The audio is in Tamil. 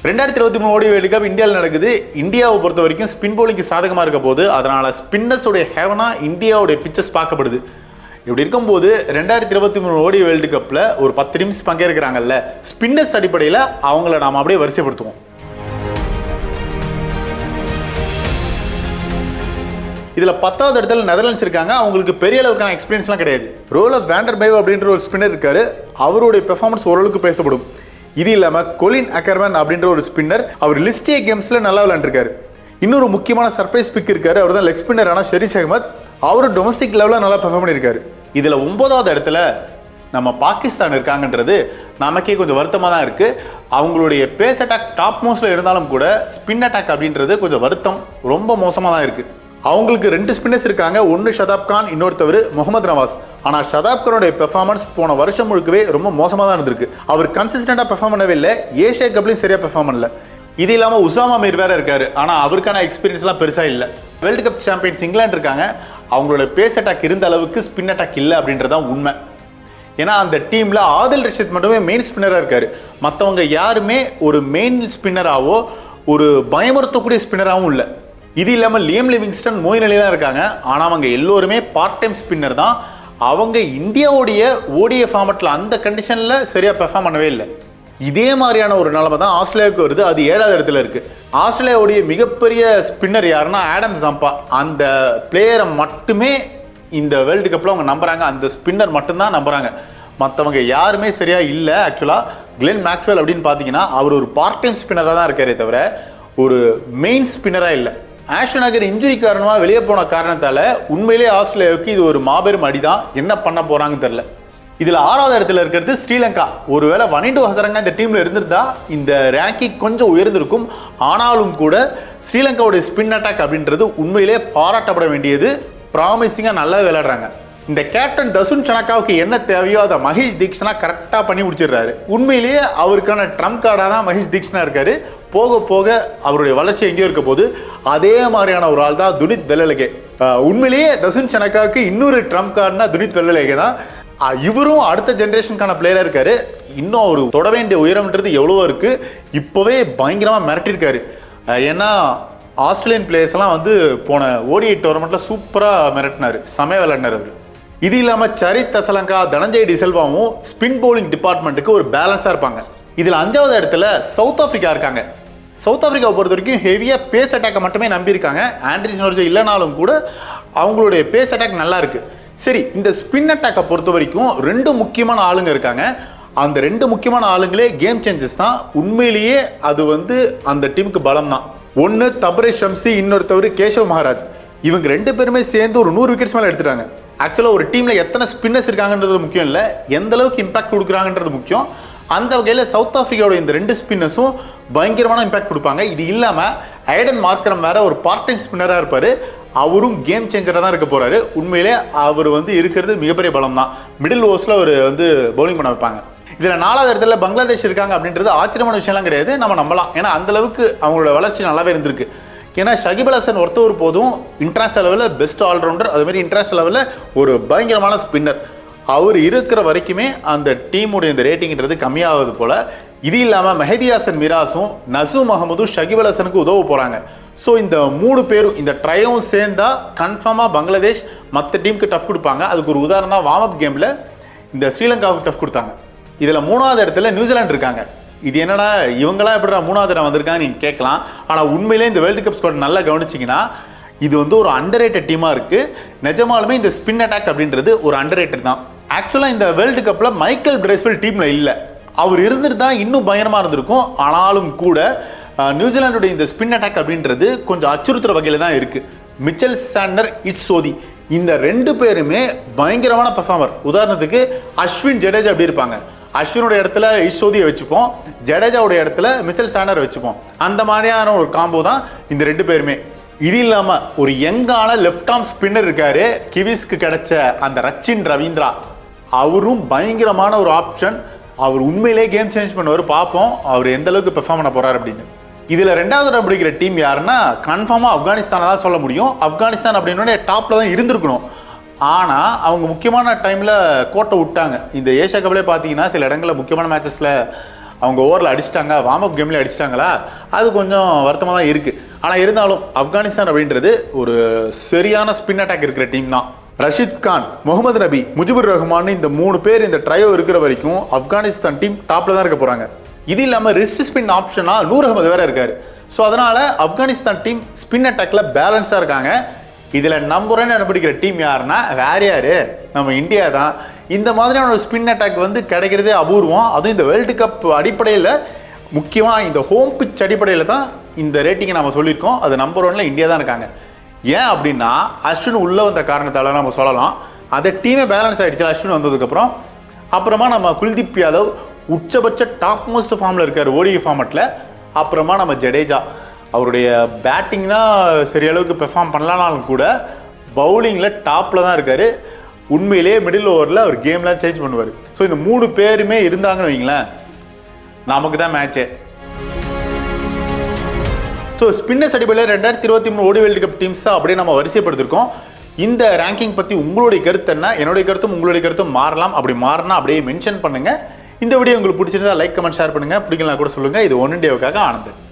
2023 ஓடி வேர்ல்டு கப் இந்தியாவில் நடக்குது. இந்தியாவை பொறுத்த வரைக்கும் ஸ்பின் போலிங்க்கு சாதகமாக இருக்க போது, அதனால ஸ்பின்னர்ஸோடைய ஹேவனா இந்தியாவுடைய பிச்சஸ் பார்க்கப்படுது. இப்படி இருக்கும்போது 2023 ஓடி வேர்ல்டு கப்பில் ஒரு 10 டீம்ஸ் பங்கேற்கிறாங்கல்ல, ஸ்பின்னர்ஸ் அடிப்படையில் அவங்கள நாம் அப்படியே வரிசைப்படுத்துவோம். இதில் 10வது இடத்துல நெதர்லாண்ட்ஸ் இருக்காங்க. அவங்களுக்கு பெரிய அளவுக்கான எக்ஸ்பீரியன்ஸ்லாம் கிடையாது. ரோலப் வேண்டர்பைவ் அப்படின்ற ஒரு ஸ்பின்னர் இருக்காரு. அவருடைய பெர்ஃபார்மன்ஸ் ஓரளவுக்கு பேசப்படும். இது இல்லாமல் கொலின் அக்கர்மன் அப்படின்ற ஒரு ஸ்பின்னர், அவர் லிஸ்ட் ஏ கேம்ஸில் நல்லா விளையாண்டுருக்காரு. இன்னொரு முக்கியமான சர்ப்ரைஸ் பிக் இருக்காரு, அவர் தான் லெக் ஸ்பின்னர் ஆனால் ஷெரீஸ் அகமத். அவரு டொமஸ்டிக் லெவலில் நல்லா பெர்ஃபார்ம் பண்ணியிருக்காரு. இதில் 9வது இடத்துல நம்ம பாகிஸ்தான் இருக்காங்கன்றது நமக்கே கொஞ்சம் வருத்தமாக தான் இருக்குது. அவங்களுடைய பேஸ் அட்டாக் டாப் மோஸ்ட்டில் இருந்தாலும் கூட ஸ்பின் அட்டாக் அப்படின்றது கொஞ்சம் வருத்தம், ரொம்ப மோசமாக தான் இருக்குது. அவங்களுக்கு 2 ஸ்பின்னர்ஸ் இருக்காங்க. ஒன்று ஷதாப் கான், இன்னொருத்தவர் முகமது நவாஸ். ஆனால் ஷதாப் கானோடைய பெர்ஃபார்மன்ஸ் போன வருஷம் முழுக்கவே ரொம்ப மோசமாக தான் இருந்திருக்கு. அவர் கன்சிஸ்டண்டாக பெர்ஃபார்ம் பண்ணவே இல்லை, ஏஷியா கப்லையும் சரியாக பெர்ஃபார்ம் பண்ணல. இது இல்லாமல் உசாமா மீர் வேற இருக்காரு, ஆனால் அவருக்கான எக்ஸ்பீரியன்ஸ்லாம் பெருசாக இல்லை. வேர்ல்டு கப் சாம்பியன்ஸ் இங்கிலாந்து இருக்காங்க. அவங்களோட பேஸ் அட்டாக் இருந்த அளவுக்கு ஸ்பின் அட்டாக் இல்லை அப்படின்றதான் உண்மை. ஏன்னா அந்த டீமில் ஆதில் ரஷீத் மட்டுமே மெயின் ஸ்பின்னராக இருக்காரு. மற்றவங்க யாருமே ஒரு மெயின் ஸ்பின்னராகவோ ஒரு பயமுறுத்தக்கூடிய ஸ்பின்னராகவும் இல்லை. இது இல்லாமல் லியம் லிவிங்ஸ்டன், மோயின் அலிலாம் இருக்காங்க. ஆனால் அவங்க எல்லோருமே பார்ட் டைம் ஸ்பின்னர் தான். அவங்க இந்தியாவுடைய ஓடிஐ ஃபார்மட்டில் அந்த கண்டிஷனில் சரியாக பெர்ஃபார்ம் பண்ணவே இல்லை. இதே மாதிரியான ஒரு நிலைமை தான் ஆஸ்திரேலியாவுக்கு வருது. அது 7வது இடத்துல இருக்குது. ஆஸ்திரேலியாவுடைய மிகப்பெரிய ஸ்பின்னர் யாருன்னா ஆடம் ஜம்பா. அந்த பிளேயரை மட்டுமே இந்த வேர்ல்டு கப்பில் அவங்க நம்புகிறாங்க. அந்த ஸ்பின்னர் மட்டும்தான் நம்புகிறாங்க. மற்றவங்க யாருமே சரியாக இல்லை. ஆக்சுவலாக கிளென் மேக்ஸ்வெல் அப்படின்னு பார்த்தீங்கன்னா அவர் ஒரு பார்ட் டைம் ஸ்பின்னராக தான் இருக்காரே தவிர ஒரு மெயின் ஸ்பின்னராக இல்லை. ஆஷன் அகர் இன்ஜுரி காரணமாக வெளியே போன காரணத்தால் உண்மையிலே ஆஸ்திரேலியாவுக்கு இது ஒரு மாபெரும் அடிதான். என்ன பண்ண போகிறாங்கன்னு தெரில. இதில் 6வது இடத்துல இருக்கிறது ஸ்ரீலங்கா. ஒருவேளை ஒனைண்டியா ஹசரங்கா இந்த டீமில் இருந்திருந்தா இந்த ரேங்கிங் கொஞ்சம் உயர்ந்திருக்கும். ஆனாலும் கூட ஸ்ரீலங்காவுடைய ஸ்பின் அட்டாக் அப்படின்றது உண்மையிலே பாராட்டப்பட வேண்டியது. ப்ராமிசிங்காக நல்லா விளையாடுறாங்க. இந்த கேப்டன் தசுன் சனக்காவுக்கு என்ன தேவையோ அதை மகேஷ் தீக்ஷனா கரெக்டாக பண்ணி முடிச்சிடுறாரு. உண்மையிலேயே அவருக்கான ட்ரம்ப் கார்டாக தான் மகேஷ் தீக்ஷனா இருக்காரு. போக போக அவருடைய வளர்ச்சி எங்கேயோ இருக்க போது அதே மாதிரியான ஒரு ஆள் தான் துனித் வெள்ளலகே. உண்மையிலேயே தசுன் சனக்காவுக்கு இன்னொரு ட்ரம்ப் கார்டுனா துனித் வெள்ளலகே தான். இவரும் அடுத்த ஜென்ரேஷனுக்கான பிளேயராக இருக்காரு. இன்னும் அவர் தொட வேண்டிய உயரம்ன்றது எவ்வளவோ இருக்கு. இப்போவே பயங்கரமாக மிரட்டிருக்காரு. ஏன்னா ஆஸ்திரேலியன் பிளேயர்ஸ்லாம் வந்து போன ODI டோர்னமெண்ட்டில் சூப்பராக மிரட்டினார், செமையாக விளையாடினார் அவர். இது இல்லாமல் சரித் அசலங்கா, தனஞ்சய் டிசெல்வாவும் ஸ்பின் பவுலிங் டிபார்ட்மெண்ட்டுக்கு ஒரு பேலன்ஸாக இருப்பாங்க. இதில் 5வது இடத்துல சவுத் ஆஃப்ரிக்கா இருக்காங்க. சவுத் ஆஃப்ரிக்காவை பொறுத்த வரைக்கும் ஹெவியாக பேஸ் அட்டாக்கை மட்டுமே நம்பியிருக்காங்க. ஆண்ட்ரிஸ் நோர்ஜோ இல்லைனாலும் கூட அவங்களுடைய பேஸ் அட்டாக் நல்லா இருக்கு. சரி, இந்த ஸ்பின் அட்டாக்கை பொறுத்த வரைக்கும் 2 முக்கியமான ஆளுங்க இருக்காங்க. அந்த 2 முக்கியமான ஆளுங்களே கேம் சேஞ்சஸ் தான். உண்மையிலேயே அது வந்து அந்த டீமுக்கு பலம் தான். ஒன்று தப்ரேஷ் ஷம்சி, இன்னொருத்தவர் கேஷவ் மகாராஜ். இவங்க 2 பேருமே சேர்ந்து ஒரு 100 விக்கெட்ஸ் மேலே எடுத்துட்டாங்க. ஆக்சுவலாக ஒரு டீமில் எத்தனை ஸ்பின்னர்ஸ் இருக்காங்கன்றது முக்கியம் இல்லை, எந்த அளவுக்கு இம்பாக்ட் கொடுக்குறாங்கன்றது முக்கியம். அந்த வகையில் சவுத் ஆஃப்ரிக்காவோட இந்த 2 ஸ்பின்னர்ஸும் பயங்கரமான இம்பாக்ட் கொடுப்பாங்க. இது இல்லாமல் ஐடன் மார்க்கரம் வேற ஒரு பார்ட் டைம் ஸ்பின்னராக இருப்பார். அவரும் கேம் சேஞ்சராக தான் இருக்க போகிறாரு. உண்மையிலே அவர் வந்து இருக்கிறது மிகப்பெரிய பலம் தான். மிடில் ஓவர்ஸில் அவர் வந்து பவுலிங் பண்ண வைப்பாங்க. இதில் 4வது இடத்துல பங்களாதேஷ் இருக்காங்க அப்படின்றது ஆச்சரியமான விஷயம்லாம் கிடையாது, நம்ம நம்பலாம். ஏன்னா அந்தளவுக்கு அவங்களோட வளர்ச்சி நல்லாவே இருந்திருக்கு. ஏன்னா ஷகிப் அல் ஹசன் ஒருத்தவர் போதும் இன்டர்நேஷனல் லெவலில் பெஸ்ட் ஆல்ரவுண்டர், அதுமாதிரி இன்டர்நேஷனல் லெவலில் ஒரு பயங்கரமான ஸ்பின்னர். அவர் இருக்கிற வரைக்குமே அந்த டீமுடைய இந்த ரேட்டிங்கிறது கம்மியாகுது போல். இது இல்லாமல் மெஹதி ஹசன் மிராஸும் நசூம் அகமதும் ஷகிப் அல் ஹசனுக்கு உதவ போகிறாங்க. ஸோ இந்த 3 பேரும் இந்த ட்ரையும் சேர்ந்தா கன்ஃபார்மாக பங்களாதேஷ் மற்ற டீமுக்கு டஃப் கொடுப்பாங்க. அதுக்கு ஒரு உதாரணம் தான் வார்ம் அப் கேமில் இந்த ஸ்ரீலங்காவுக்கு டஃப் கொடுத்தாங்க. இதில் 3வது இடத்துல நியூசிலாந்து இருக்காங்க. இது என்னடா இவங்களாம் எப்படிடா 3வது இடம் வந்திருக்காங்க நீங்கள் கேட்கலாம். ஆனால் உண்மையிலே இந்த வேர்ல்டு கப் ஸ்குவாட் நல்லா கவனிச்சிங்கன்னா இது வந்து ஒரு அண்டர்ரேட்டட் டீமாக இருக்குது. நிஜமாலுமே இந்த ஸ்பின் அட்டாக் அப்படின்றது ஒரு அண்டர்ரேட்டட் தான். ஆக்சுவலாக இந்த வேர்ல்டு கப்பில் மைக்கேல் பிரேஸ்வெல் டீமில் இல்லை. அவர் இருந்துட்டு தான் இன்னும் பயங்கரமாக இருந்திருக்கும். ஆனாலும் கூட நியூசிலாண்டுடைய இந்த ஸ்பின் அட்டாக் அப்படின்றது கொஞ்சம் அச்சுறுத்துற வகையில் தான் இருக்குது. மிச்சல் சாண்டர், இட்சோதி, இந்த 2 பேருமே பயங்கரமான பெர்ஃபார்மர். உதாரணத்துக்கு அஸ்வின், ஜடேஜா அப்படி இருப்பாங்க. அஸ்வினோட இடத்துல இஷோதியை வச்சுப்போம், ஜடேஜாவுடைய இடத்துல மிச்சல் சாண்டர் வச்சுப்போம். அந்த மாதிரியான ஒரு காம்போ தான் இந்த 2 பேருமே. இது இல்லாமல் ஒரு யங்கான லெஃப்ட் ஆர்ம் ஸ்பின்னர் இருக்காரு, கிவிஸ்க்கு கிடைச்ச அந்த ரச்சின் ரவீந்திரா. அவரும் பயங்கரமான ஒரு ஆப்ஷன். அவர் உண்மையிலே கேம் சேஞ்ச் பண்ணுவார். பார்ப்போம் அவர் எந்த அளவுக்கு பெர்ஃபார்ம் பண்ண போறாரு அப்படின்னு. இதில் 2வது இடம் பிடிக்கிற டீம் யாருன்னா கன்ஃபார்மாக ஆப்கானிஸ்தானை தான் சொல்ல முடியும். ஆப்கானிஸ்தான் அப்படின்னோடனே டாப்பில் தான் இருந்திருக்கணும். ஆனால் அவங்க முக்கியமான டைமில் கோட்டை விட்டாங்க. இந்த ஏஷியா கப்லேயே பார்த்தீங்கன்னா சில இடங்களில் முக்கியமான மேட்சஸில் அவங்க ஓவரில் அடிச்சிட்டாங்க, வார்ம் அப் கேம்லேயே அடிச்சிட்டாங்களா, அது கொஞ்சம் வருத்தமாக தான் இருக்குது. ஆனால் இருந்தாலும் ஆப்கானிஸ்தான் அப்படின்றது ஒரு சரியான ஸ்பின் அட்டாக் இருக்கிற டீம் தான். ரஷீத் கான், முகமது நபி, முஜிபுர் ரஹ்மான் இந்த 3 பேர் இந்த ட்ரையோ இருக்கிற வரைக்கும் ஆப்கானிஸ்தான் டீம் டாப்பில் தான் இருக்க போகிறாங்க. இது இல்லாமல் ரிஸ்ட் ஸ்பின் ஆப்ஷனாக நூர் அகமது வேறு இருக்கார். ஸோ அதனால் ஆப்கானிஸ்தான் டீம் ஸ்பின் அட்டாக்ல பேலன்ஸாக இருக்காங்க. இதில் நம்பர் 1 அனுப்பிடிக்கிற டீம் யாருன்னா வேற யார், நம்ம இந்தியா தான். இந்த மாதிரியான ஒரு ஸ்பின் அட்டாக் வந்து கிடைக்கிறதே அபூர்வம். அதுவும் இந்த வேர்ல்டு கப் அடிப்படையில், முக்கியமாக இந்த ஹோம் பிச் அடிப்படையில் தான் இந்த ரேட்டிங்கை நம்ம சொல்லியிருக்கோம். அது நம்பர் 1ல இந்தியா தான் இருக்காங்க. ஏன் அப்படின்னா அஸ்வின் உள்ளே வந்த காரணத்தால் நம்ம சொல்லலாம். அந்த டீமே பேலன்ஸ் ஆகிடுச்சு அஸ்வின் வந்ததுக்கப்புறம். அப்புறமா நம்ம குல்தீப் யாதவ் உச்சபட்ச டாப் மோஸ்ட் ஃபார்மில் இருக்கார் ODI ஃபார்மெட்டில். அப்புறமா நம்ம ஜடேஜா, அவருடைய பேட்டிங் தான் சரியளவுக்கு பெர்ஃபார்ம் பண்ணலானாலும் கூட பவுலிங்கில் டாப்பில் தான் இருக்கார். உண்மையிலேயே மிடில் ஓவரில் அவர் கேம்லாம் சேஞ்ச் பண்ணுவார். ஸோ இந்த 3 பேருமே இருந்தாங்கன்னு வைங்களேன், நமக்கு தான் மேட்சே. ஸோ ஸ்பின்னர்ஸ் அடிப்படையில் 2023 ODI வேர்ல்டு கப் டீம்ஸை அப்படியே நம்ம வரிசைப்படுத்திருக்கோம். இந்த ரேங்கிங் பற்றி உங்களுடைய கருத்து என்ன? என்னுடைய கருத்தும் உங்களுடைய கருத்தும் மாறலாம். அப்படி மாறினா அப்படியே மென்ஷன் பண்ணுங்கள். இந்த வீடியோ உங்களுக்கு பிடிச்சிருந்தா லைக், கமெண்ட், ஷேர் பண்ணுங்கள். பிடிக்கலாம் கூட சொல்லுங்கள். இது ஒன் இண்டியாவுக்காக ஆனந்த்.